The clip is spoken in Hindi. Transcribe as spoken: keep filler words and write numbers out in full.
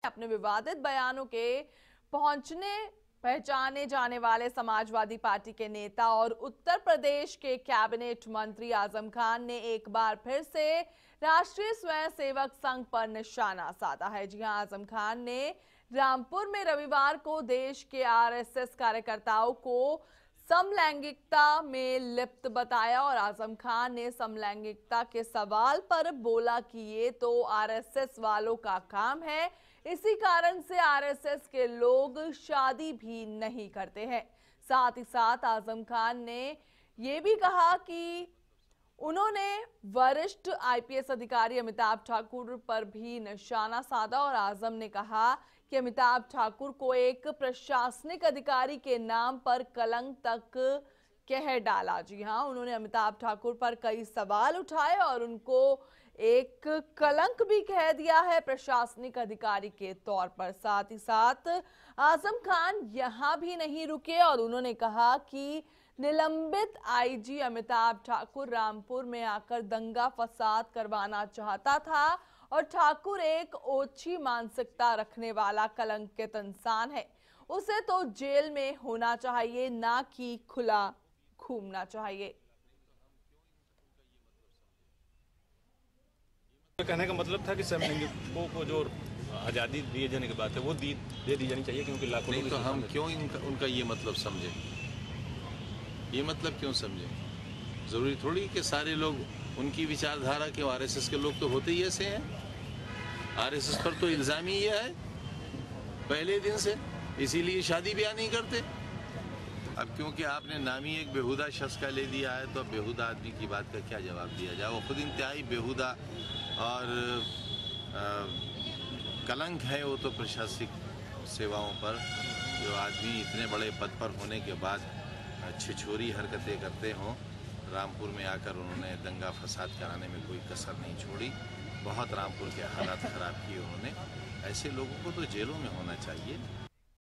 अपने विवादित बयानों के पहुंचने पहचाने जाने वाले समाजवादी पार्टी के नेता और उत्तर प्रदेश के कैबिनेट मंत्री आजम खान ने एक बार फिर से राष्ट्रीय स्वयंसेवक संघ पर निशाना साधा है। जी हां, आजम खान ने रामपुर में रविवार को देश के आरएसएस कार्यकर्ताओं को समलैंगिकता में लिप्त बताया और आजम खान ने समलैंगिकता के सवाल पर बोला कि ये तो आरएसएस वालों का काम है, इसी कारण से आरएसएस के लोग शादी भी नहीं करते हैं। साथ ही साथ आजम खान ने ये भी कहा कि उन्होंने वरिष्ठ आईपीएस अधिकारी अमिताभ ठाकुर पर भी निशाना साधा और आजम ने कहा कि अमिताभ ठाकुर को एक प्रशासनिक अधिकारी के नाम पर कलंक तक कह डाला। जी हां, उन्होंने अमिताभ ठाकुर पर कई सवाल उठाए और उनको एक कलंक भी कह दिया है प्रशासनिक अधिकारी के तौर पर। साथ ही साथ आजम खान यहां भी नहीं रुके और उन्होंने कहा कि निलंबित आईजी अमिताभ ठाकुर रामपुर में आकर दंगा फसाद करवाना चाहता था और ठाकुर एक ओछी मानसिकता रखने वाला कलंकित इंसान है, उसे तो जेल में होना चाहिए, ना कि खुला घूमना चाहिए। कहने का मतलब था कि समलैंगिकों को जो आज़ादी दिए जाने की बात है वो दी दे दी जानी चाहिए, क्योंकि लाखों नहीं तो हम क्यों इनका उनका ये मतलब समझे, ये मतलब क्यों समझे? जरूरी थोड़ी कि सारे लोग उनकी विचारधारा के आरएसएस के लोग तो होते ही ऐसे हैं। आरएसएस पर तो इल्जाम ही ये है पहले दिन से, इसीलिए शादी ब्याह नहीं करते। अब क्योंकि आपने नामी एक बेहुदा शख्स का ले दिया है तो अब बेहुदा आदमी की बात का क्या जवाब दिया जाए? वो खुद इंतहाई बेहुदा और आ, कलंक है वो तो प्रशासनिक सेवाओं पर। जो आदमी इतने बड़े पद पर होने के बाद छिछोरी हरकतें करते हों, रामपुर में आकर उन्होंने दंगा फसाद कराने में कोई कसर नहीं छोड़ी, बहुत रामपुर के हालात ख़राब किए उन्होंने। ऐसे लोगों को तो जेलों में होना चाहिए।